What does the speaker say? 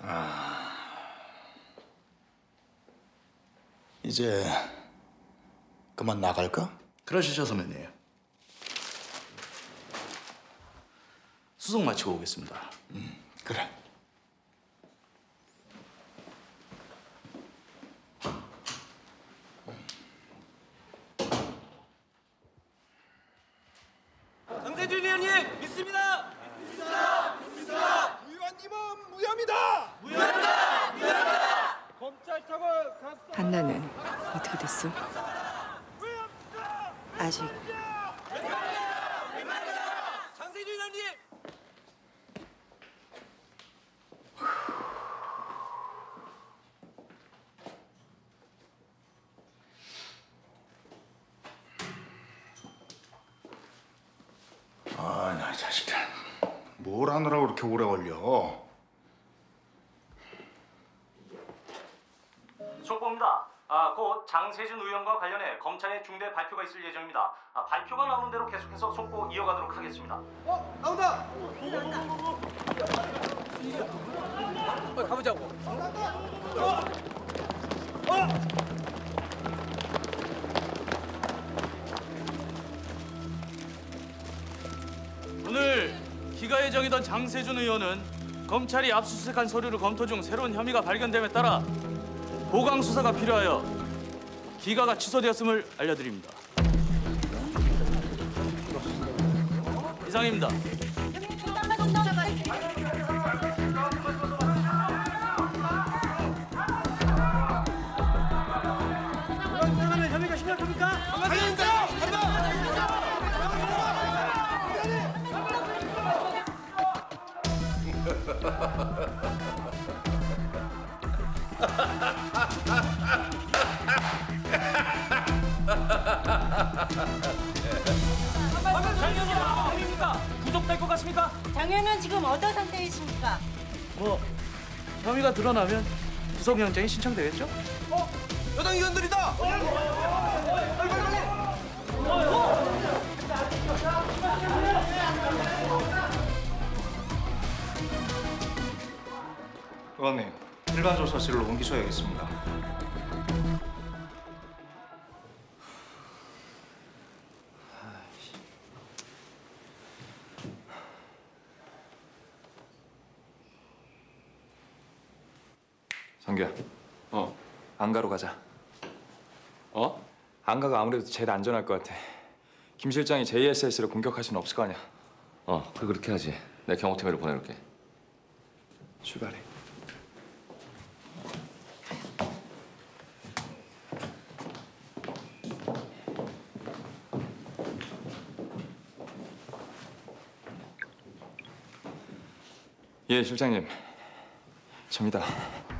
이제 그만 나갈까? 그러시죠, 선배님. 수속 마치고 오겠습니다. 그래. 장세준 의원님 믿습니다. 믿습니다. 의원님은 무혐의다. 검찰청은 한나는 어떻게 됐어? 아직 장세준 의원님. 나 이 자식들. 뭘 하느라고 그렇게 오래 걸려? 속보입니다. 곧 장세준 의원과 관련해 검찰의 중대 발표가 있을 예정입니다. 발표가 나오는 대로 계속해서 속보 이어가도록 하겠습니다. 나온다. 가보자고. 오늘 기가 예정이던 장세준 의원은 검찰이 압수수색한 서류를 검토 중 새로운 혐의가 발견됨에 따라 보강 수사가 필요하여 기가가 취소되었음을 알려드립니다. 이상입니다. 혐의가 심각합니까? 장현입니까? 구속될 것 같습니까? 장현은 지금 어떤 상태이십니까? 혐의가 드러나면 구속영장이 신청되겠죠? 여당 의원들이다. 의원님, 일반 조사실로 옮기셔야겠습니다. 성규야. 안가로 가자. 안가가 아무래도 제일 안전할 것 같아. 김 실장이 JSS를 공격할 수는 없을 거 아니야. 그렇게 하지. 내 경호팀으로 보내놓을게. 출발해. 예, 실장님. 접니다.